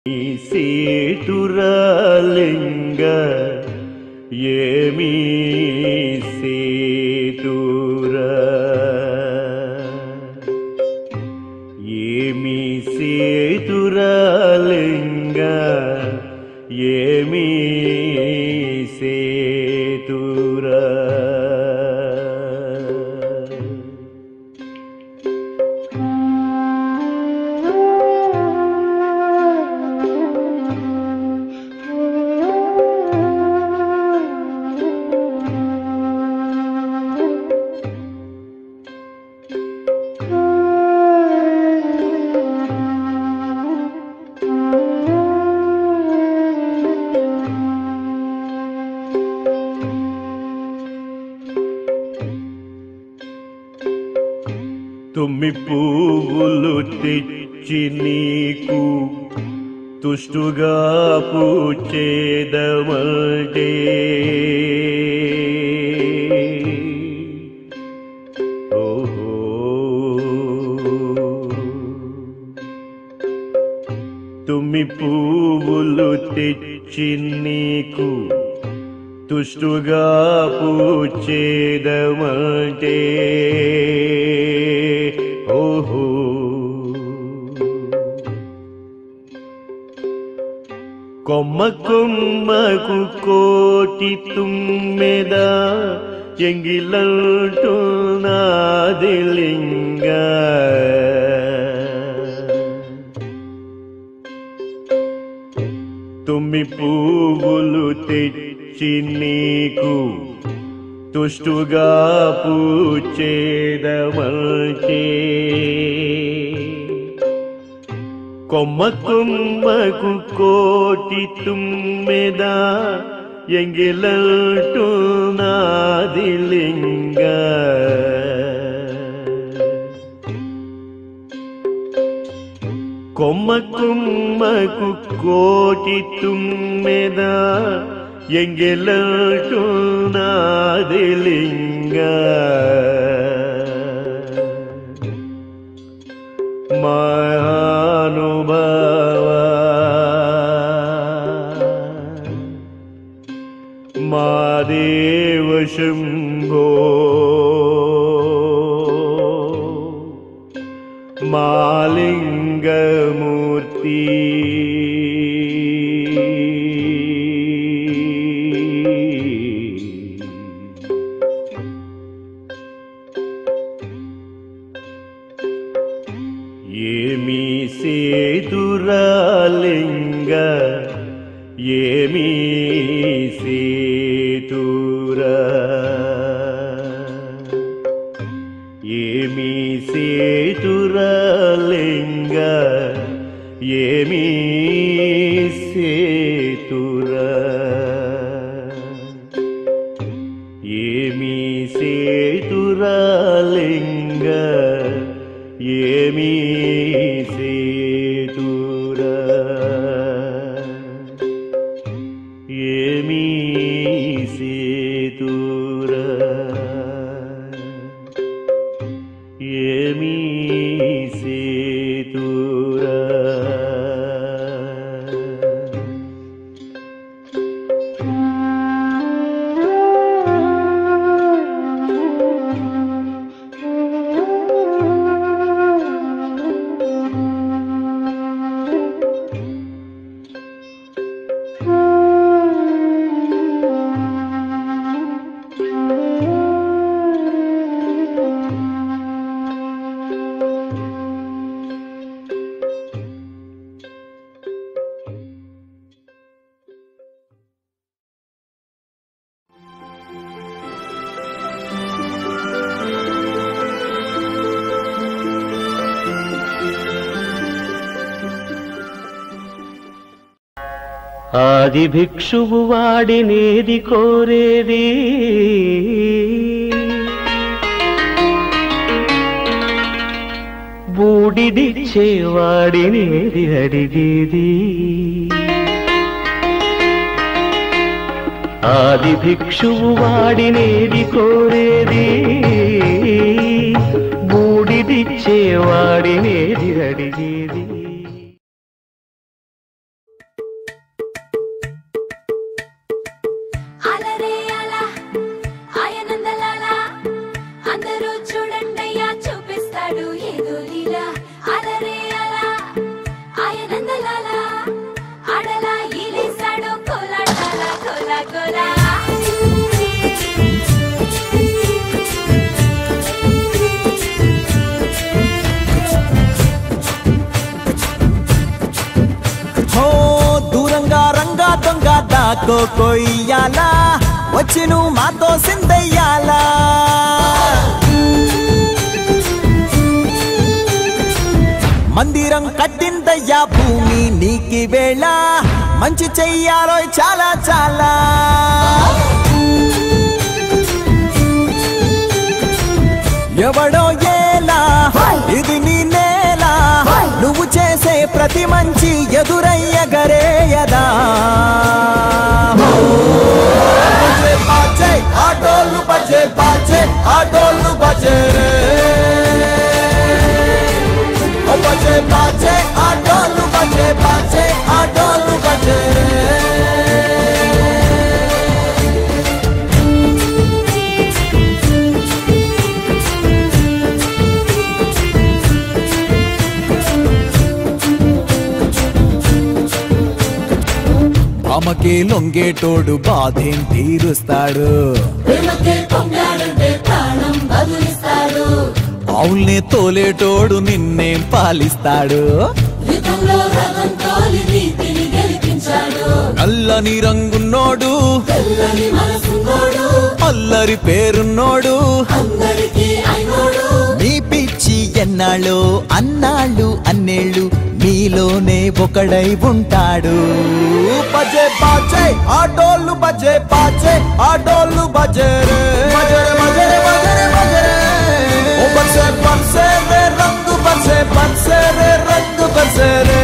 సేతురాలింగ ఏమీ సేతురా ఏమీ సేతురాలింగ ఏమీ సేతురా తుమ్మి పువ్వులు తెచ్చి నీకు తుష్టుగా పూచేదమంటే ఓహో తుమ్మి పువ్వులు తెచ్చి నీకు తుష్టుగా పూచేదమంటే ఓహో కొమ్మ కొమ్మకు కోటి తుమ్మెద ఎంగిలంటున్నది లింగ తుమ్మి పువ్వులు తెచ్చి నీకు తుష్టుగా పూచేదమంటే కొమ్మ కొమ్మకు కోటి తుమ్మెద ఎంగిలంటున్నది లింగ కొమ్మ కొమ్మకు కోటి తుమ్మెద ఎంగిలంటున్నది లింగ మహానుభావ మాదేవ శంభో మాలింగమూర్తి ఏమీ సేతురాలింగ ఏమీ సేతురా ఏమీ సేతురాలింగ ఏమీ సేతురా ఏమీ సేతురాలింగ ఏమీ సేతురా ఏమీ సేతురా ఏమీ సేతురా ఆది భిక్షువు వాడినేది కోరేది బూడిదిచ్చేవాడినేది అడిగేది ఆది భిక్షువు వాడినేది కోరేది బూడిదిచ్చేవాడినేది అడిగేది కొయ్యాలా వచ్చి నువ్వు మాతో సిందయ్యాలా మందిరం కట్టిందయ్యా భూమి నీకి వేళ మంచి చెయ్యాలో చాలా చాలా ఎవడో ఏలా ఇది నీ నేల నువ్వు చేసే ప్రతి మంచి ఎదురయ్యగరేయదా ఆటోళ్ళు బజే బాజే ఆటోళ్ళు బజే बजे बाजे आडोलू बजे बाजे आडोलू बजे అమ్మకే లొంగేటోడు బాధేం తీరుస్తాడు అవుల్నే తోలేటోడు నిన్నేం పాలిస్తాడు నల్లని రంగున్నోడు అల్లరి పేరున్నోడు మీ పిచ్చి ఎన్నాళ్ళు అన్నాళ్ళు అన్నేళ్ళు మీలోనే ఒకడై ఉంటాడు బజే బాజే ఆటోళ్ళు బజే బాజే ఆటోళ్ళు బజే बरसे बरसे रे रंग बरसे रे रंग बरसे रे